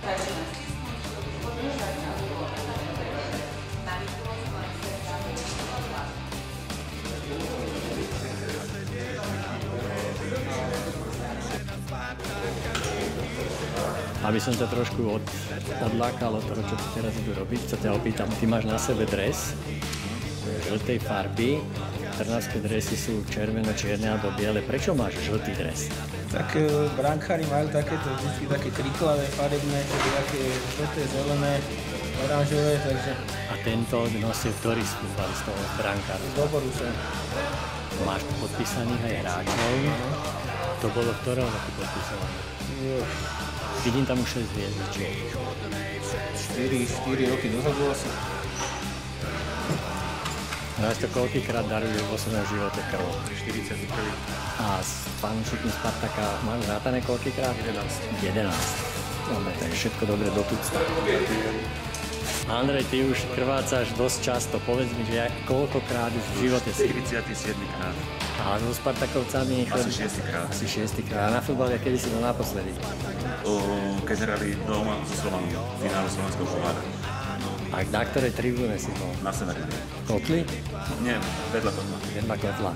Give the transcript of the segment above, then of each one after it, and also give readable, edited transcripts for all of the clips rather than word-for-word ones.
Aby som ťa trošku odlákal od toho, čo ty teraz idú robiť, sa ťa opýtam, ty máš na sebe dres žltej farby, trnavské dresy sú červeno-čierne alebo biele. Prečo máš žltý dres? Tak brankári majú takéto vždy také triklavé farebné, také žlté, zelené, oranžové, takže... A tento nosil ktorý z futbalistov, brankárov? Z Boborusa. Máš tu podpísaných aj hráčov. To bolo v ktorom roku podpísané? Vidím tam už 6 hviezdičiek. 4 roky dozadu asi. Máš to koľkýkrát darujú vo svojom živote krv? 41. A s fanúšikmi Spartaka máš rátané koľkýkrát? 11. Dobre, tak všetko dobre do tucta. Andrej, ty už krvácaš dosť často. Povedz mi, že koľkokrát už v živote si? 47. krát. A so Spartakovcami? Asi 6. krát. Asi 6. krát. A na futbale, kedy si bol naposledy? Keď hrali doma so Slovanom, v finále slovenského pohára. A na ktorej tribúne si bol? Na severe. Kotli? Nie, vedľa Kotla. Vedľa Kotla.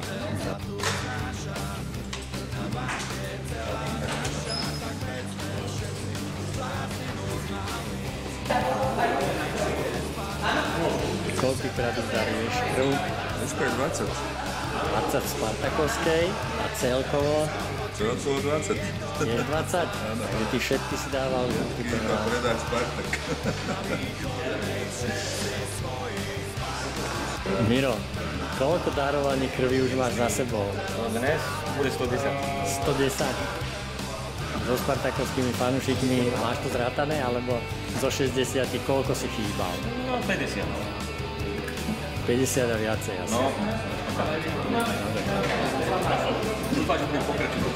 Koľkýkrát už daruješ krv? Dneska je 20. 20 v Spartakovskej a celkovo? Celkovo 20. Je 20? Áno. Ty všetky si dával? Iba predať Spartak. Miro, koľko darovaní krvi už máš za sebou? Dnes bude 110. 110? So Spartakovskými fanúšikmi máš to zrátané, alebo zo 60 koľko si chýbal? No 50. 50 a viacej asi. No. Dúfam, že budem pokračovať.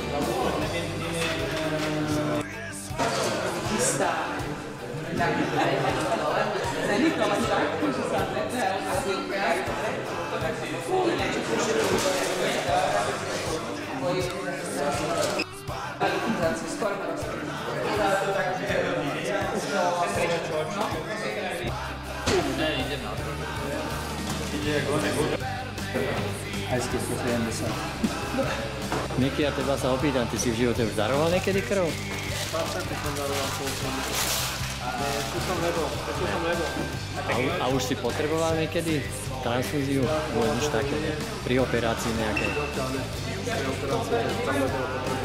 Aj ste 170. Miky, ja teba sa opýtam, ty si v živote už daroval niekedy krv? Spartaku som daroval polkom. Tu som nebol. A už si potreboval niekedy transfúziu? Bolo nič také, ne? Pri operácii nejakej? Pri operácii tam nebolo potreba.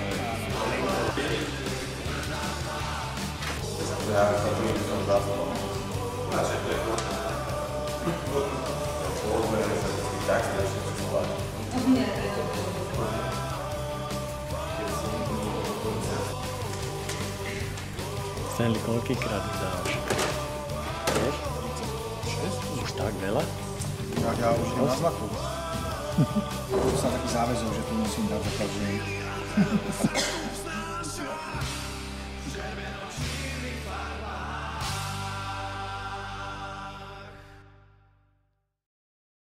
Ja som zástupom. Tak strašne čokoláda. Stanley, koľkýkrát už dávaš? Vieš? 6? Už tak veľa? Ja už idem na znaku. To sa taký záväzok, že tu musím dať za každý.